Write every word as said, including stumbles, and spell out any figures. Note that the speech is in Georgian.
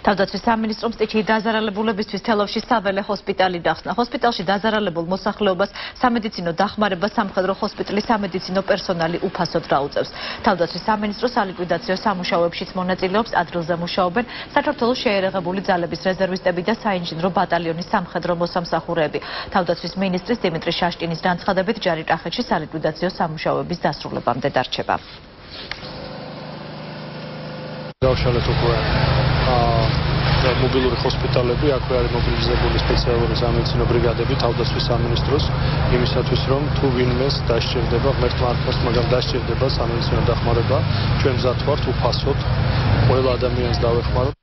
თავდაცვის სამინისტრომ სტიქიით დაზარალებულებისთვის თელავში საველე ჰოსპიტალი გახსნა. ჰოსპიტალში დაზარალებულ მოსახლეობას სამედიცინო დახმარებას სამხედრო ჰოსპტლის სამედიცინო პერსონალი უფასოდ გაუწევს. თავდაცვის სამინისტრო სალიკვიდაციო სამუშაოებშიც მონაწილეობს, ადგილზე მუშაოებენ საქართველოს შეიარაღებული ძალების რეზერვისტები და საინჟინრო ბატალიონის სამხედრო მოსამსახურეები. თავდაცვის მინისტრის დიმიტრი შაშტინის განცხადებით ჯარი-ტახეთში სალიკვიდაციო სამუშაოების დასრულებამდე დარჩება. გავშალეთ უკვე მობილური ჰოსპიტალები, აქვე არის მობილიზებული სპეციალური სამედიცინო ბრიგადები თავდაცვის სამინისტროს იმისათვის, რომ თუ ვინმეს დასჭირდება, ღმერთმა არ თქვას, მაგრამ დასჭირდება სამედიცინო დახმარება, ჩვენ მზად ვართ უფასოდ ყველა ადამიანს დავეხმაროთ.